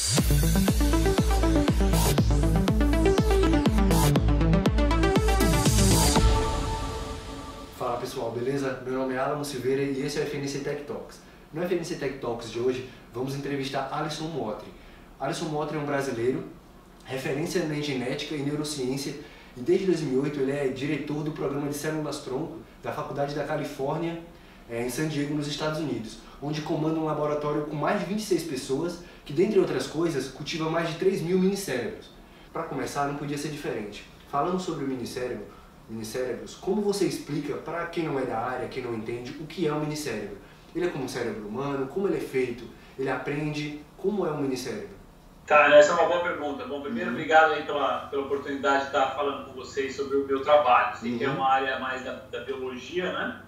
Fala pessoal, beleza? Meu nome é Alan Silveira e esse é o FNC Tech Talks. No FNC Tech Talks de hoje, vamos entrevistar Alisson Motri. Alisson Motri é um brasileiro, referência em genética e neurociência, e desde 2008 ele é diretor do programa de células-tronco da Faculdade da Califórnia, em San Diego, nos Estados Unidos, onde comanda um laboratório com mais de 26 pessoas, que, dentre outras coisas, cultiva mais de 3.000 minicérebros. Para começar, não podia ser diferente. Falando sobre o minicérebros, como você explica para quem não é da área, quem não entende, o que é um minicérebro? Ele é como um cérebro humano? Como ele é feito? Ele aprende? Como é um minicérebro? Tá, essa é uma boa pergunta. Bom, primeiro, obrigado aí pela oportunidade de estar falando com vocês sobre o meu trabalho. Sei que é uma área mais da biologia, né?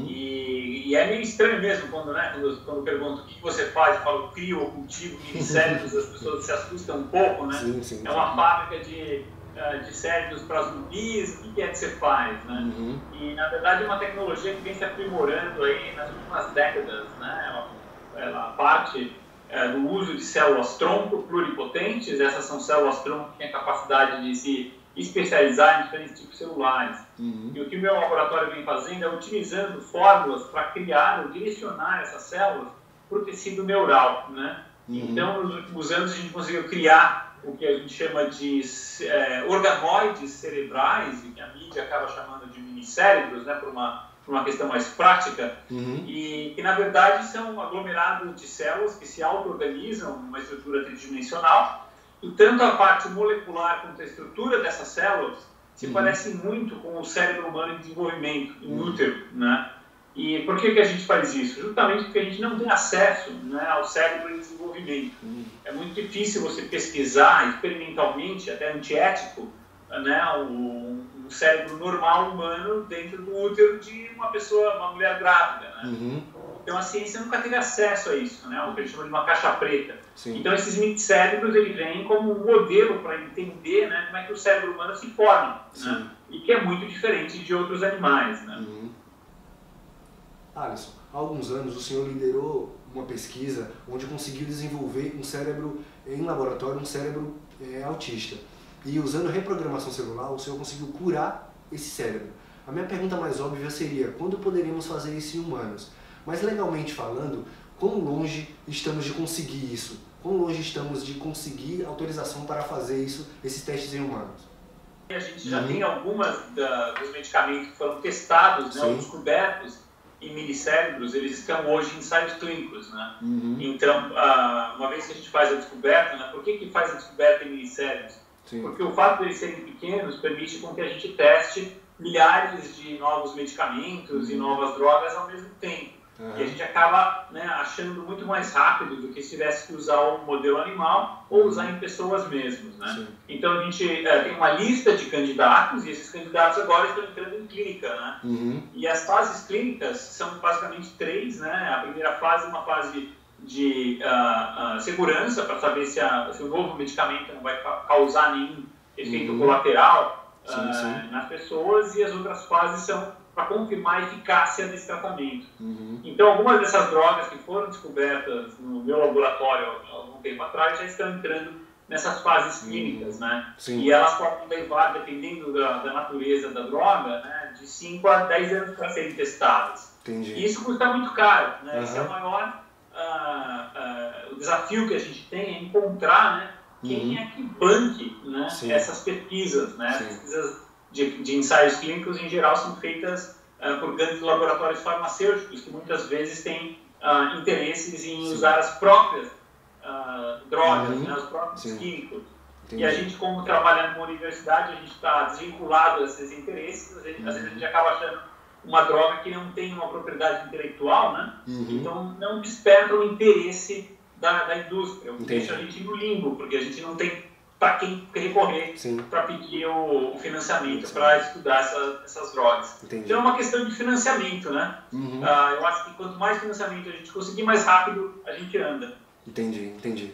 E é meio estranho mesmo quando eu pergunto o que você faz, eu falo crio ou cultivo minicérebros, as pessoas se assustam um pouco, né? Sim. É uma fábrica de cérebros para zumbis, o que é que você faz, né? E na verdade é uma tecnologia que vem se aprimorando aí nas últimas décadas, né? Ela parte do uso de células-tronco pluripotentes. Essas são células-tronco que têm a capacidade de se especializar em diferentes tipos celulares. E o que o meu laboratório vem fazendo é utilizando fórmulas para criar ou direcionar essas células para o tecido neural, né? Então, nos últimos anos, a gente conseguiu criar o que a gente chama de organoides cerebrais, e que a mídia acaba chamando de minicérebros, né, por uma questão mais prática, e que, na verdade, são aglomerados de células que se auto-organizam numa estrutura tridimensional. E tanto a parte molecular quanto a estrutura dessas células se parecem muito com o cérebro humano em desenvolvimento, em útero, né? E por que a gente faz isso? Justamente porque a gente não tem acesso, né, ao cérebro em desenvolvimento. É muito difícil você pesquisar experimentalmente, até antiético, né, um cérebro normal humano dentro do útero de uma pessoa, uma mulher grávida, né? Então a ciência nunca teve acesso a isso, né? O que a gente chama de uma caixa preta. Então esses minicérebros, ele vêm como um modelo para entender, né, como é que o cérebro humano se forma, né? E que é muito diferente de outros animais, né? Alisson, há alguns anos o senhor liderou uma pesquisa onde conseguiu desenvolver um cérebro em laboratório, um cérebro autista. E usando reprogramação celular, o senhor conseguiu curar esse cérebro. A minha pergunta mais óbvia seria, quando poderíamos fazer isso em humanos? Mas legalmente falando, quão longe estamos de conseguir isso? Quão longe estamos de conseguir autorização para fazer isso, esses testes em humanos? A gente já tem algumas dos medicamentos que foram testados, né, ou descobertos em minicérebros, eles estão hoje em ensaios clínicos, né? Então, uma vez que a gente faz a descoberta, né, por que faz a descoberta em minicérebros? Porque o fato de eles serem pequenos permite com que a gente teste milhares de novos medicamentos e novas drogas ao mesmo tempo. E a gente acaba, né, achando muito mais rápido do que se tivesse que usar um modelo animal ou usar em pessoas mesmas, né? Então a gente tem uma lista de candidatos e esses candidatos agora estão entrando em clínica, né? E as fases clínicas são basicamente 3, né? A primeira fase é uma fase de segurança para saber se o novo medicamento não vai causar nenhum efeito colateral nas pessoas, e as outras fases são para confirmar a eficácia desse tratamento. Então, algumas dessas drogas que foram descobertas no meu laboratório há algum tempo atrás já estão entrando nessas fases clínicas, né? E elas podem levar, dependendo da natureza da droga, né, de 5 a 10 anos para serem testadas. E isso custa muito caro, né? Esse é o maior o desafio que a gente tem, é encontrar, né, quem é que banque, né, essas pesquisas, né? As pesquisas de ensaios clínicos, em geral, são feitas por grandes laboratórios farmacêuticos, que muitas vezes têm interesses em usar as próprias drogas, né, os próprios químicos. E a gente, como trabalha numa universidade, a gente está desvinculado a esses interesses. Às vezes a gente acaba achando uma droga que não tem uma propriedade intelectual, né? Então não desperta o interesse da indústria, o que deixa a gente no limbo, porque a gente não tem para quem recorrer para pedir o financiamento para estudar essas drogas. Então é uma questão de financiamento, né? Eu acho que quanto mais financiamento a gente conseguir, mais rápido a gente anda. Entendi.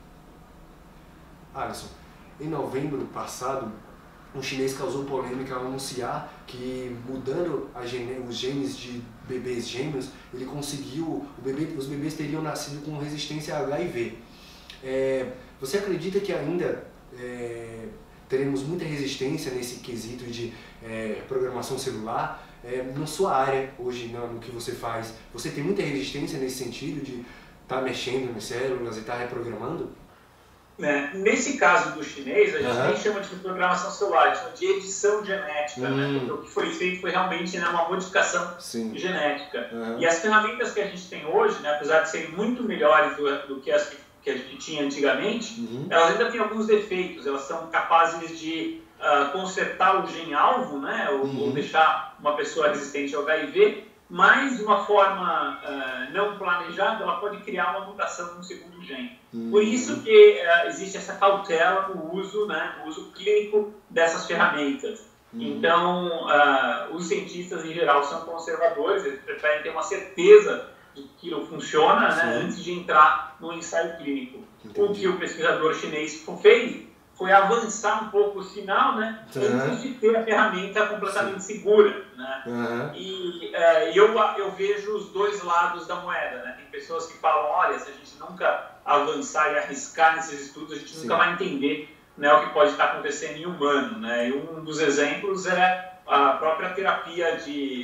Alisson, em novembro passado, um chinês causou polêmica ao anunciar que, mudando os genes de bebês gêmeos, ele conseguiu, os bebês teriam nascido com resistência a HIV. Você acredita que ainda teremos muita resistência nesse quesito de programação celular? Na sua área, hoje, no que você faz, você tem muita resistência nesse sentido de estar mexendo nas células e estar reprogramando? Nesse caso do chinês, a gente nem chama de programação celular, a gente chama de edição genética, né? Porque o que foi feito foi realmente uma modificação genética. E as ferramentas que a gente tem hoje, né, apesar de serem muito melhores do que as que a gente tinha antigamente, elas ainda têm alguns defeitos. Elas são capazes de consertar o gene-alvo, né, ou deixar uma pessoa resistente ao HIV, mas de uma forma não planejada, ela pode criar uma mutação no segundo gene. Por isso que existe essa cautela no uso, né, no uso clínico dessas ferramentas. Então, os cientistas em geral são conservadores, eles preferem ter uma certeza de que aquilo funciona, né, antes de entrar no ensaio clínico. O que o pesquisador chinês fez foi avançar um pouco o sinal, né, antes de ter a ferramenta completamente segura, né? E eu vejo os dois lados da moeda, né? Tem pessoas que falam, olha, se a gente nunca avançar e arriscar nesses estudos, a gente nunca vai entender, né, o que pode estar acontecendo em humano, né? E um dos exemplos é a própria terapia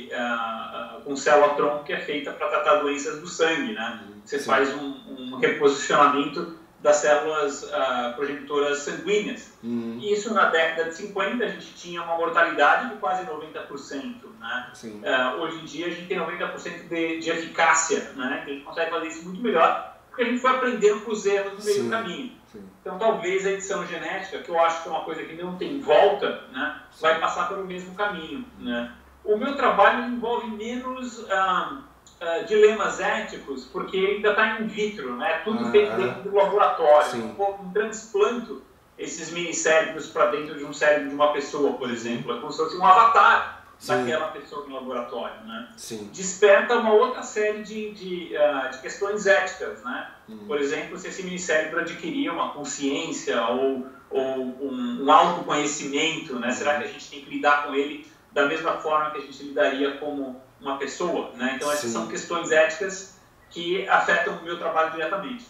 com célula-tronco que é feita para tratar doenças do sangue, né? Você faz um reposicionamento das células progenitoras sanguíneas. E isso na década de 50 a gente tinha uma mortalidade de quase 90%. Né? Hoje em dia a gente tem 90% de eficácia, né? A gente consegue fazer isso muito melhor porque a gente foi aprendendo com os erros no meio do caminho. Então talvez a edição genética, que eu acho que é uma coisa que não tem volta, né, vai passar pelo mesmo caminho. Né? O meu trabalho envolve menos dilemas éticos, porque ainda está in vitro, né? Tudo feito dentro do laboratório. Um transplanto esses minicérebros para dentro de um cérebro de uma pessoa, por exemplo. É como se fosse um avatar daquela pessoa no laboratório. Né? Desperta uma outra série de questões éticas. Né? Por exemplo, se esse minicérebro adquirir uma consciência ou um autoconhecimento, né? Será que a gente tem que lidar com ele da mesma forma que a gente lidaria como uma pessoa, né? Então essas são questões éticas que afetam o meu trabalho diretamente.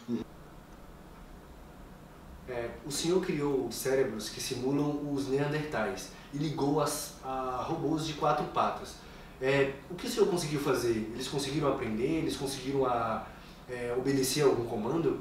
O senhor criou cérebros que simulam os neandertais e ligou a robôs de 4 patas. O que o senhor conseguiu fazer? Eles conseguiram aprender? Eles conseguiram obedecer a algum comando?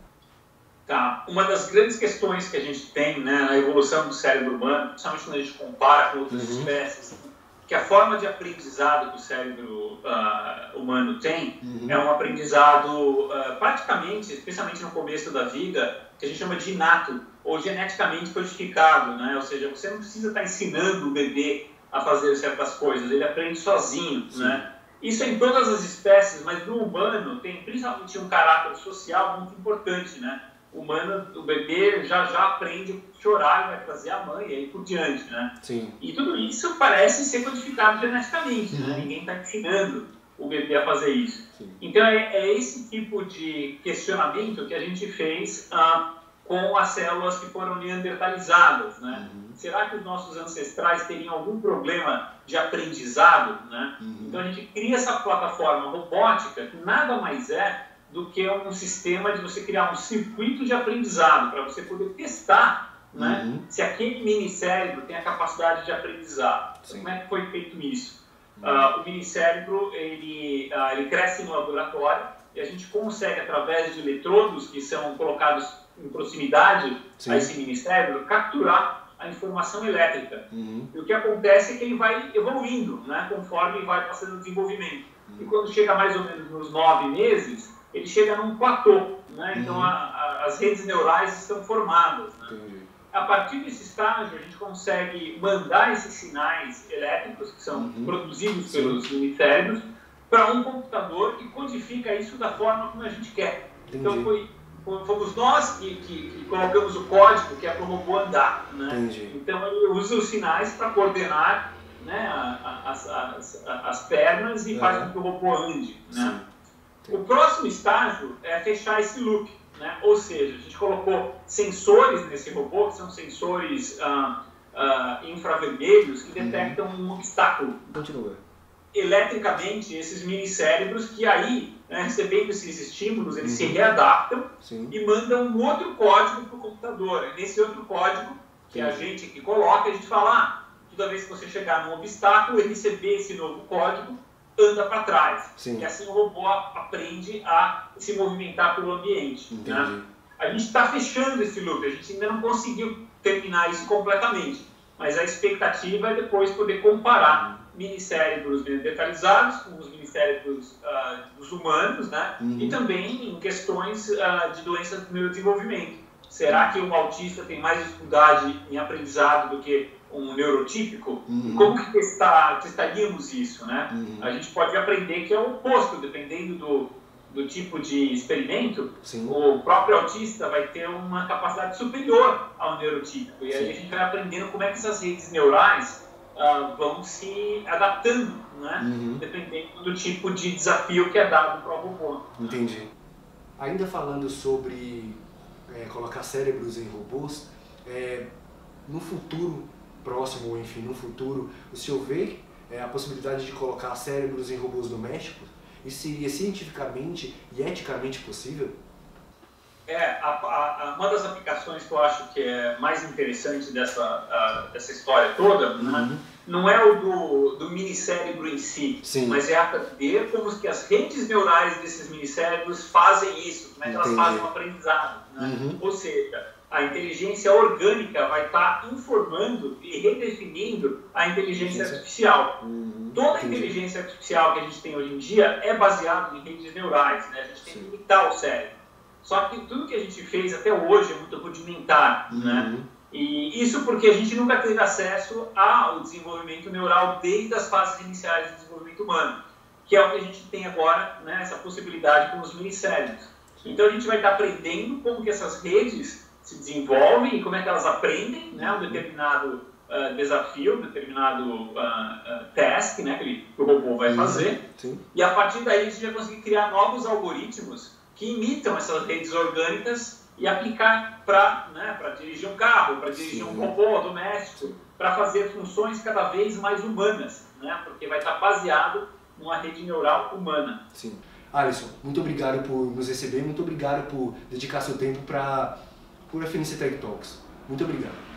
Tá. Uma das grandes questões que a gente tem, né, na evolução do cérebro humano, principalmente quando a gente compara com outras espécies, que a forma de aprendizado que o cérebro humano tem é um aprendizado praticamente, especialmente no começo da vida, que a gente chama de inato ou geneticamente codificado, né? Ou seja, você não precisa estar ensinando o bebê a fazer certas coisas, ele aprende sozinho, né? Isso é em todas as espécies, mas no humano tem principalmente um caráter social muito importante, né? O bebê já aprende a chorar e vai trazer a mãe e aí por diante, né? E tudo isso parece ser codificado geneticamente, né? Ninguém está ensinando o bebê a fazer isso. Então é esse tipo de questionamento que a gente fez com as células que foram neandertalizadas, né? Será que os nossos ancestrais teriam algum problema de aprendizado, né? Então a gente cria essa plataforma robótica que nada mais é do que um sistema de você criar um circuito de aprendizado para você poder testar, né, se aquele minicérebro tem a capacidade de aprendizado. Então, como é que foi feito isso? O minicérebro ele cresce no laboratório e a gente consegue, através de eletrodos que são colocados em proximidade a esse minicérebro, capturar a informação elétrica. E o que acontece é que ele vai evoluindo, né, conforme vai passando o desenvolvimento. E quando chega mais ou menos nos 9 meses, ele chega num platô, né? Então as redes neurais estão formadas. Né? A partir desse estágio, a gente consegue mandar esses sinais elétricos, que são produzidos pelos minicérebros, para um computador que codifica isso da forma como a gente quer. Então fomos nós que colocamos o código que é para o robô andar. Né? Então ele usa os sinais para coordenar, né, as pernas e faz com que o robô ande. Né? O próximo estágio é fechar esse loop, né? Ou seja, a gente colocou sensores nesse robô, que são sensores infravermelhos que detectam um obstáculo. eletricamente esses minicérebros que aí, né, recebendo esses estímulos, eles se readaptam e mandam um outro código para o computador. E nesse outro código, que a gente que coloca, a gente fala, toda vez que você chegar num obstáculo e receber esse novo código, anda para trás. E assim o robô aprende a se movimentar pelo ambiente. Né? A gente está fechando esse loop, a gente ainda não conseguiu terminar isso completamente, mas a expectativa é depois poder comparar minicérebros neandertalizados com os minicérebros dos humanos, né? E também em questões de doenças do neurodesenvolvimento. Será que um autista tem mais dificuldade em aprendizado do que um neurotípico? Como que testaríamos isso, né? A gente pode aprender que é o oposto, dependendo do tipo de experimento, o próprio autista vai ter uma capacidade superior ao neurotípico. E aí a gente vai aprendendo como é que essas redes neurais vão se adaptando, né? Dependendo do tipo de desafio que é dado para o robô. Entendi. Ainda falando sobre colocar cérebros em robôs, no futuro próximo, ou enfim, no futuro, o senhor vê a possibilidade de colocar cérebros em robôs domésticos? Isso seria cientificamente e eticamente possível? Uma das aplicações que eu acho que é mais interessante dessa história toda, né, não é o do minicérebro em si, mas é aprender como que as redes neurais desses minicérebros fazem isso, como é que elas fazem o aprendizado. Né? Ou seja, a inteligência orgânica vai estar informando e redefinindo a inteligência artificial. Toda a inteligência artificial que a gente tem hoje em dia é baseada em redes neurais, né? A gente tem que limitar o cérebro. Só que tudo que a gente fez até hoje é muito rudimentar, né? E isso porque a gente nunca teve acesso ao desenvolvimento neural desde as fases iniciais do desenvolvimento humano, que é o que a gente tem agora, né, essa possibilidade com os minicérebros. Então a gente vai estar aprendendo como que essas redes se desenvolvem e como é que elas aprendem, né, um determinado desafio, um determinado task, né, que o robô vai fazer. E a partir daí a gente vai conseguir criar novos algoritmos que imitam essas redes orgânicas e aplicar para dirigir um carro, para dirigir um robô doméstico, para fazer funções cada vez mais humanas, né? Porque vai estar baseado numa rede neural humana. Alisson, muito obrigado por nos receber, muito obrigado por dedicar seu tempo para a FNC Tech Talks. Muito obrigado.